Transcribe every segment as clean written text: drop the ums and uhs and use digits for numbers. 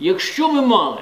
якщо ми мали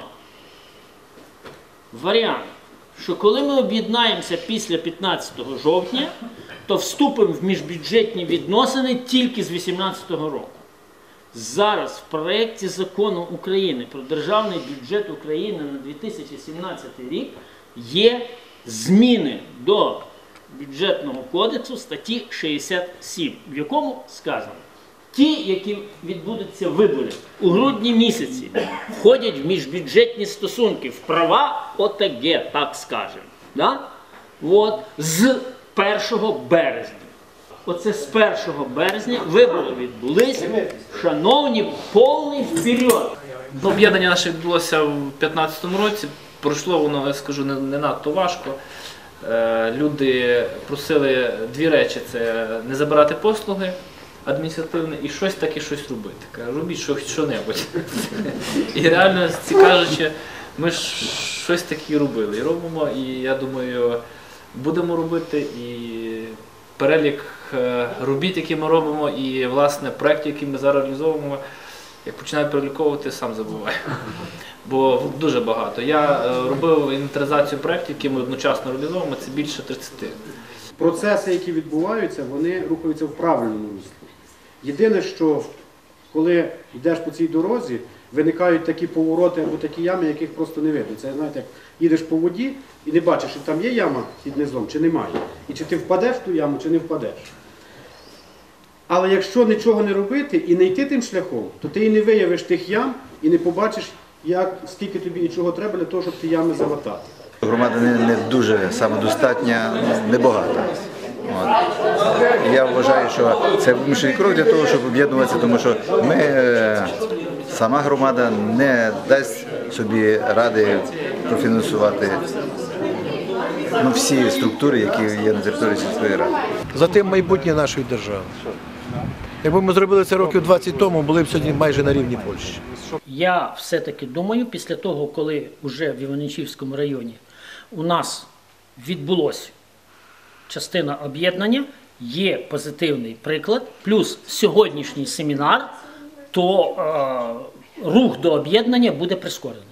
варіант, що коли ми об'єднаємося після 15 жовтня, то вступимо в міжбюджетні відносини тільки з 2018 року. Зараз в проєкті закону України про державний бюджет України на 2017 рік є зміни до бюджетного кодексу статті 67, в якому сказано, ті, які відбудуться вибори у грудні місяці, входять в міжбюджетні стосунки, в права ОТГ, так скажемо, да? От, з 1 березня. Оце з 1 березня вибори відбулись, шановні, повний вперед. Об'єднання наше відбулося в 2015 році, пройшло воно, я скажу, не надто важко. Люди просили дві речі, це не забирати послуги адміністративні і щось таке щось робити. Робіть що-небудь. І реально, кажучи, ми щось таке робили і робимо, і я думаю, будемо робити, і перелік робіт, які ми робимо, і власне проєктів, які ми зараз реалізовуємо, як починаю переліковувати, сам забуваю. Бо дуже багато. Я робив інвентаризацію проєктів, які ми одночасно реалізовуємо, це більше 30. Процеси, які відбуваються, вони рухаються в правильному руслі. Єдине, що коли йдеш по цій дорозі, виникають такі повороти або такі ями, яких просто не видно. Це, знаєте, як їдеш по воді і не бачиш, чи там є яма під низом, чи немає. І чи ти впадеш в ту яму, чи не впадеш. Але якщо нічого не робити і не йти тим шляхом, то ти і не виявиш тих ям, і не побачиш, скільки тобі і чого треба для того, щоб ті ями залатати. Громада не дуже самодостатня, небагата. Я вважаю, що це вимушений крок для того, щоб об'єднуватися, тому що сама громада не дасть собі ради профінансувати всі структури, які є на території сільської ради. Затим майбутнє нашої держави. Якби ми зробили це років 20 тому, були б сьогодні майже на рівні Польщі. Я все-таки думаю, після того, коли вже в Івано-Франківському районі у нас відбулося частина об'єднання, є позитивний приклад, плюс сьогоднішній семінар, то рух до об'єднання буде прискорений.